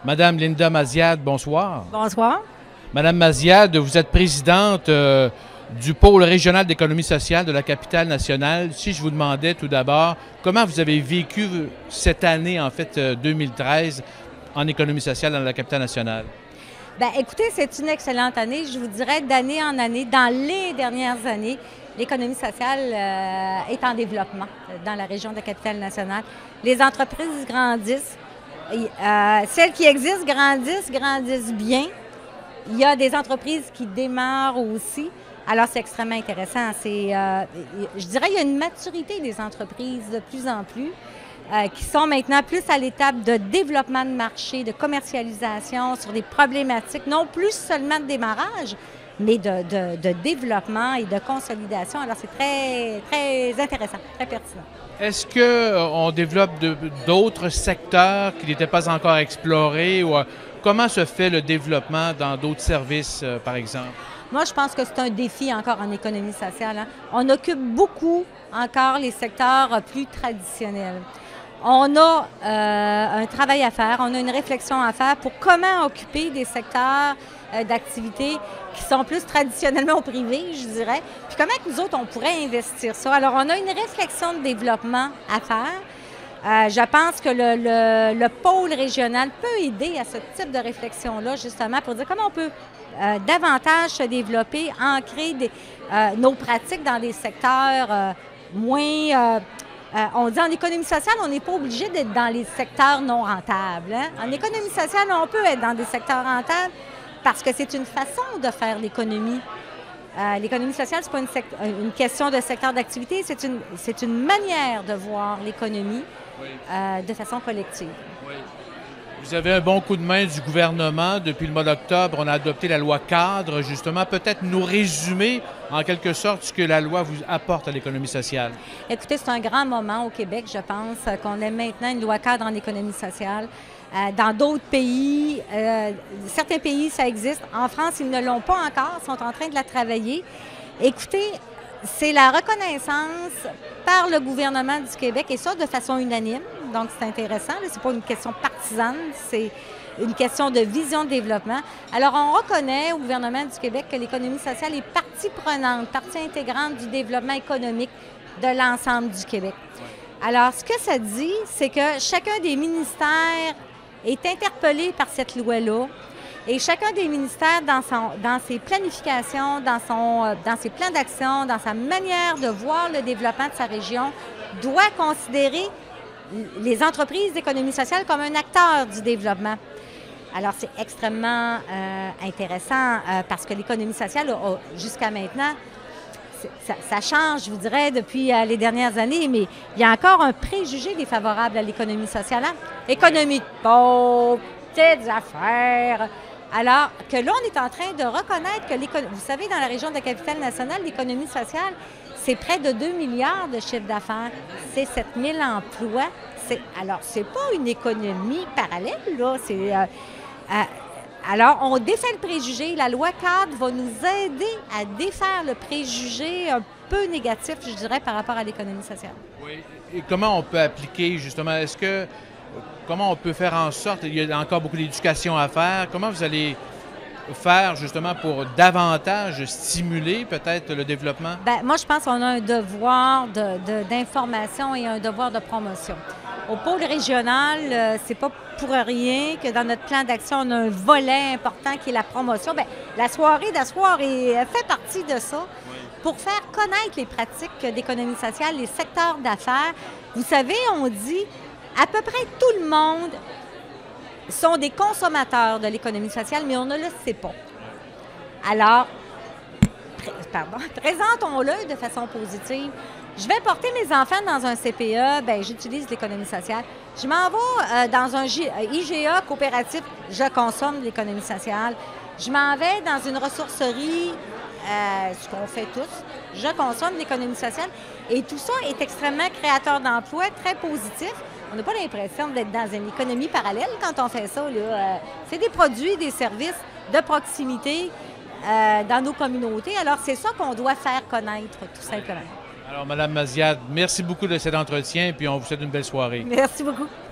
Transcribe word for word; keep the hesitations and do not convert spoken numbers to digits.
Madame Linda Maziad, bonsoir. Bonsoir. Madame Maziad, vous êtes présidente euh, du pôle régional d'économie sociale de la capitale nationale. Si je vous demandais tout d'abord, comment vous avez vécu cette année, en fait, euh, deux mille treize, en économie sociale dans la capitale nationale? Bien, écoutez, c'est une excellente année. Je vous dirais, d'année en année, dans les dernières années, l'économie sociale euh, est en développement dans la région de la capitale nationale. Les entreprises grandissent. Euh, celles qui existent grandissent, grandissent bien. Il y a des entreprises qui démarrent aussi. Alors, c'est extrêmement intéressant. C'est, euh, je dirais qu'il y a une maturité des entreprises de plus en plus euh, qui sont maintenant plus à l'étape de développement de marché, de commercialisation sur des problématiques, non plus seulement de démarrage, mais de, de, de développement et de consolidation. Alors, c'est très, très intéressant, très pertinent. Est-ce qu'on développe d'autres secteurs qui n'étaient pas encore explorés? Ou, euh, comment se fait le développement dans d'autres services, euh, par exemple? Moi, je pense que c'est un défi encore en économie sociale. Hein. On occupe beaucoup encore les secteurs plus traditionnels. On a euh, un travail à faire, on a une réflexion à faire pour comment occuper des secteurs euh, d'activité qui sont plus traditionnellement au privé, je dirais, puis comment que nous autres, on pourrait investir ça. Alors, on a une réflexion de développement à faire. Euh, je pense que le, le, le pôle régional peut aider à ce type de réflexion-là, justement, pour dire comment on peut euh, davantage se développer, ancrer des, euh, nos pratiques dans des secteurs euh, moins... Euh, Euh, on dit en économie sociale, on n'est pas obligé d'être dans les secteurs non rentables. Hein? En économie sociale, on peut être dans des secteurs rentables parce que c'est une façon de faire l'économie. Euh, l'économie sociale, ce n'est pas une, une question de secteur d'activité, c'est une, c'est une manière de voir l'économie oui. euh, de façon collective. Oui. Vous avez un bon coup de main du gouvernement. Depuis le mois d'octobre, on a adopté la loi cadre, justement. Peut-être nous résumer, en quelque sorte, ce que la loi vous apporte à l'économie sociale. Écoutez, c'est un grand moment au Québec, je pense, qu'on ait maintenant une loi cadre en économie sociale. Euh, dans d'autres pays, euh, certains pays, ça existe. En France, ils ne l'ont pas encore, ils sont en train de la travailler. Écoutez, c'est la reconnaissance par le gouvernement du Québec, et ça de façon unanime. Donc, c'est intéressant. Ce n'est pas une question partisane, c'est une question de vision de développement. Alors, on reconnaît au gouvernement du Québec que l'économie sociale est partie prenante, partie intégrante du développement économique de l'ensemble du Québec. Alors, ce que ça dit, c'est que chacun des ministères est interpellé par cette loi-là. Et chacun des ministères, dans, son, dans ses planifications, dans, son, dans ses plans d'action, dans sa manière de voir le développement de sa région, doit considérer les entreprises d'économie sociale comme un acteur du développement. Alors, c'est extrêmement euh, intéressant euh, parce que l'économie sociale, jusqu'à maintenant, ça, ça change, je vous dirais, depuis euh, les dernières années, mais il y a encore un préjugé défavorable à l'économie sociale. Hein? Économie de pauvres, petites affaires. Alors que là, on est en train de reconnaître que l'économie... Vous savez, dans la région de la capitale nationale, l'économie sociale, c'est près de deux milliards de chiffre d'affaires. C'est sept mille emplois. C'est... Alors, c'est pas une économie parallèle, là. C'est... Euh, euh, alors, on défait le préjugé. La loi cadre va nous aider à défaire le préjugé un peu négatif, je dirais, par rapport à l'économie sociale. Oui. Et comment on peut appliquer, justement, est-ce que... Comment on peut faire en sorte, il y a encore beaucoup d'éducation à faire, comment vous allez faire justement pour davantage stimuler peut-être le développement? Bien, moi, je pense qu'on a un devoir de, de, d'information et un devoir de promotion. Au pôle régional, euh, c'est pas pour rien que dans notre plan d'action, on a un volet important qui est la promotion. Bien, la soirée d'asseoir fait partie de ça pour faire connaître les pratiques d'économie sociale, les secteurs d'affaires. Vous savez, on dit... À peu près tout le monde sont des consommateurs de l'économie sociale, mais on ne le sait pas. Alors, pré pardon, présentons-le de façon positive. Je vais porter mes enfants dans un C P E, bien, j'utilise l'économie sociale. Je m'en vais euh, dans un J I G A coopératif, je consomme de l'économie sociale. Je m'en vais dans une ressourcerie, euh, ce qu'on fait tous, je consomme de l'économie sociale. Et tout ça est extrêmement créateur d'emplois, très positif. On n'a pas l'impression d'être dans une économie parallèle quand on fait ça. Euh, c'est des produits, des services de proximité euh, dans nos communautés. Alors, c'est ça qu'on doit faire connaître, tout simplement. Alors, Mme Maziad, merci beaucoup de cet entretien, puis on vous souhaite une belle soirée. Merci beaucoup.